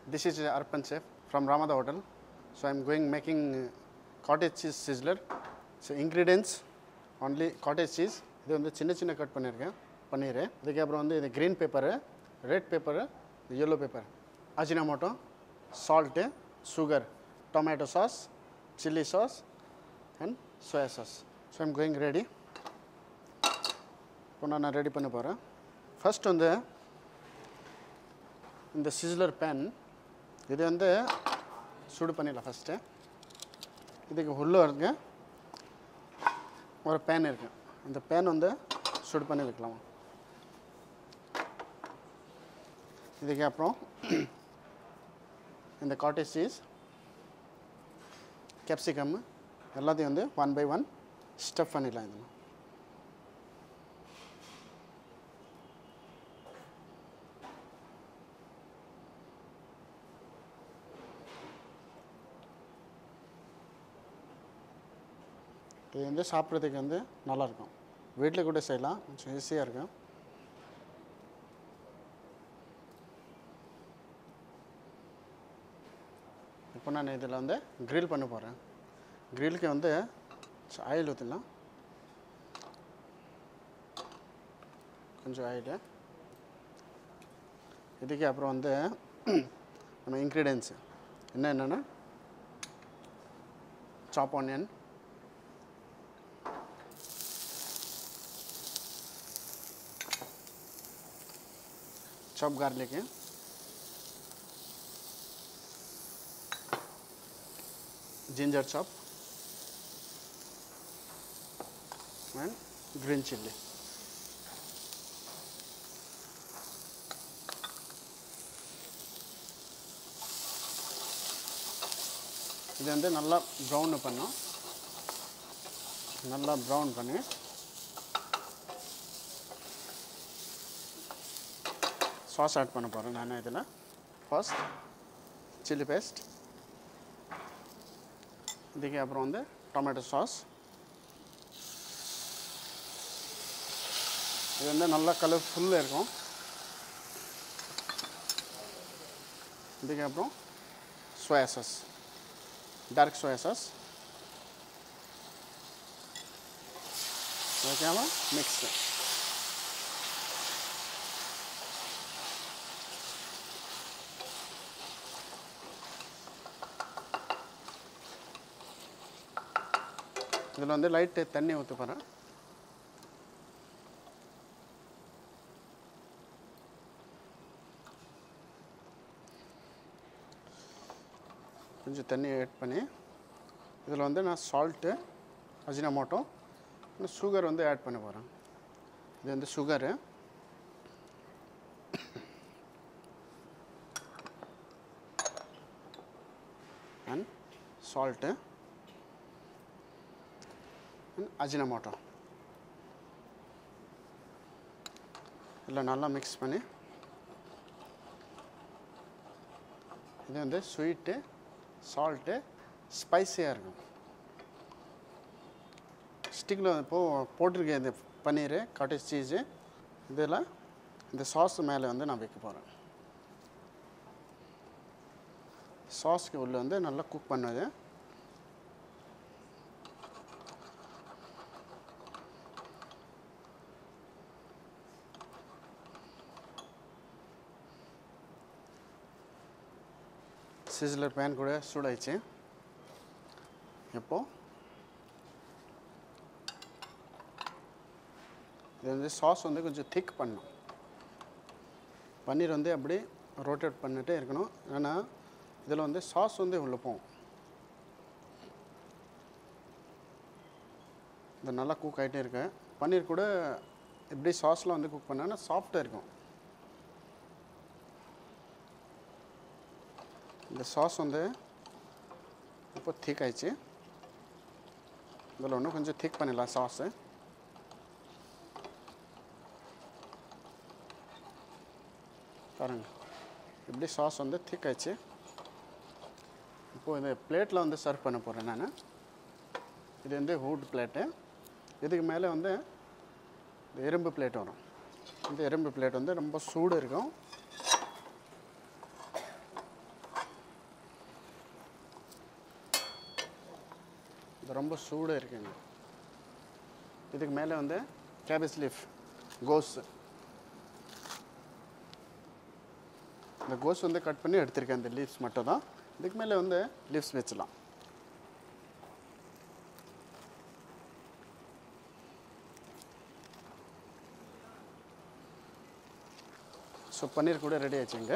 This is Arpan Chef from Ramada Hotel. So I am going making cottage cheese sizzler. So ingredients only cottage cheese. இது வந்து சின்ன சின்ன cut பண்ணியிருக்கேன் பன்னீர். இதுக்கப்புறம் வந்து இது green pepper, red pepper, yellow pepper, ajinomoto, salt, sugar, tomato sauce, chili sauce and soya sauce. So I am going ready. இப்போ நான் ரெடி பண்ண போகிறேன். ஃபர்ஸ்ட் வந்து இந்த sizzler pan இது வந்து சூடு பண்ணிடலாம். ஃபஸ்ட்டு இதுக்கு உள்ளே இருக்கு ஒரு பேன் இருக்குது. இந்த பேன் வந்து சூடு பண்ணி வைக்கலாம். இதுக்கு அப்புறம் இந்த காட்டேஜ் சீஸ், கேப்சிகம் எல்லாத்தையும் வந்து 1 by 1 ஸ்டஃப் பண்ணிடலாம். இதெல்லாம் இது வந்து சாப்பிட்றதுக்கு வந்து நல்லாயிருக்கும். வீட்டில் கூட செய்யலாம், கொஞ்சம் ஈஸியாக இருக்கும். இப்போ நான் இதில் வந்து க்ரில் பண்ண போகிறேன். க்ரில்லுக்கு வந்து ஆயில் ஊற்றிடலாம். கொஞ்சம் ஆயில். இதுக்கு அப்புறம் வந்து நம்ம இன்க்ரீடியன்ஸு என்னென்னா chop onion, chop garlic, ginger chop and green chili. இது வந்து நல்லா ப்ரௌன் பண்ணோம். நல்லா ப்ரௌன் பண்ணி சாஸ் ஆட் பண்ண போகிறேன். நான் இதில் ஃபர்ஸ்ட் சில்லி பேஸ்ட், இதுக்கு அப்புறம் வந்து டொமேட்டோ சாஸ். இது வந்து நல்லா கலர்ஃபுல்லாக இருக்கும். இதுக்கு அப்புறம் soya sauce, dark soya sauce. ஓகேவா? மிக்ஸ். இதில் வந்து லைட்டு தண்ணி ஊற்ற போகிறேன். கொஞ்சம் தண்ணி ஆட் பண்ணி இதில் வந்து நான் சால்ட்டு, அஜினோமோட்டோ, சுகர் வந்து ஆட் பண்ண போகிறேன். இது வந்து சுகரு, அண்ட் சால்ட்டு, அஜினோமோட்டோ எல்லாம் நல்லா மிக்ஸ் பண்ணி இது வந்து ஸ்வீட்டு, சால்ட்டு, ஸ்பைஸியாக இருக்கும். ஸ்டிக்கில் இப்போது போட்டிருக்கேன் இந்த பன்னீர், காட்டேஜ் சீஸு. இதில் இந்த சாஸ் மேலே வந்து நான் வைக்க போகிறேன். சாஸ்க்கு உள்ள வந்து நல்லா குக் பண்ணது. சிஸ்லர் பேன் கூட சூடாயிடுச்சு. இப்போது இது வந்து சாஸ் வந்து கொஞ்சம் திக் பண்ணணும். பன்னீர் வந்து அப்படி ரோட்டேட் பண்ணிகிட்டே இருக்கணும். ஏன்னா இதில் வந்து சாஸ் வந்து உள்ள போகும். இது நல்லா குக் ஆகிட்டே இருக்கு. பன்னீர் கூட இப்படி சாஸில் வந்து குக் பண்ணால் சாஃப்டாக இருக்கும். இந்த சாஸ் வந்து இப்போ திக் ஆயிடுச்சு. இதில் ஒன்று கொஞ்சம் திக் பண்ணிடலாம் சாஸு. பாருங்க, இப்படி சாஸ் வந்து திக் ஆயிடுச்சு. இப்போது இந்த பிளேட்டில் வந்து சர்வ் பண்ண போகிறேன் நான். இது வந்து வுட் பிளேட்டு. இதுக்கு மேலே வந்து இரும்பு பிளேட் வரும். இந்த இரும்பு பிளேட் வந்து ரொம்ப சூடு இருக்கும். இது ரொம்ப சூடாக இருக்குங்க. இதுக்கு மேலே வந்து கேபேஜ் லீஃப் கோஸ், இந்த கோஸ் வந்து கட் பண்ணி எடுத்திருக்கேன். இந்த லீவ்ஸ் மட்டும் தான். இதுக்கு மேலே வந்து லீவ்ஸ் வச்சிடலாம். ஸோ பன்னீர் கூட ரெடி ஆச்சுங்க.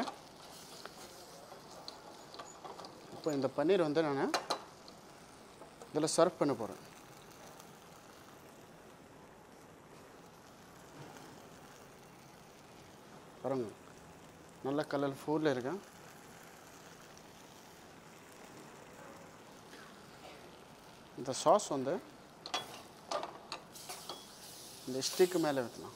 இப்போ இந்த பன்னீர் வந்து நான் இதில் சர்வ் பண்ண போகிறேன். பாருங்க, நல்ல கலர் ஃபுல்ல இருக்கு. இந்த சாஸ் வந்து இந்த ஸ்டிக்கு மேலே வைக்கலாம்.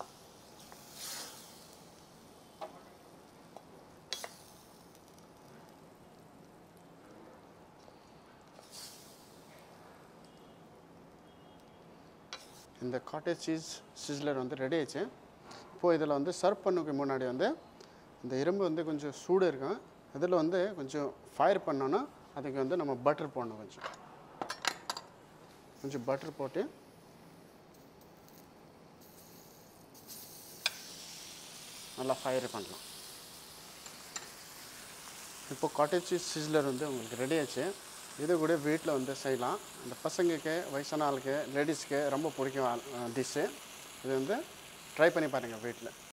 இந்த காட்டேஜ் சீஸ் சிஸ்லர் வந்து ரெடி ஆயிடுச்சு. இப்போது இதில் வந்து சர்வ் பண்ணுக்கு முன்னாடி வந்து இந்த இரும்பு வந்து கொஞ்சம் சூடு இருக்கும். இதில் வந்து கொஞ்சம் ஃபயர் பண்ணோன்னா அதுக்கு வந்து நம்ம பட்டர் போடணும். கொஞ்சம் பட்டர் போட்டு நல்லா ஃபயர் பண்ணலாம். இப்போ காட்டேஜ் சீஸ் சிஸ்லர் வந்து உங்களுக்கு ரெடி ஆச்சு. இது கூட வீட்டில் வந்து செய்யலாம். அந்த பசங்களுக்கு, வயசான ஆளுக்கு, லேடிஸ்க்கு ரொம்ப பிடிக்கும் டிஷ்ஷு. இது வந்து ட்ரை பண்ணி பாருங்கள் வீட்டில்.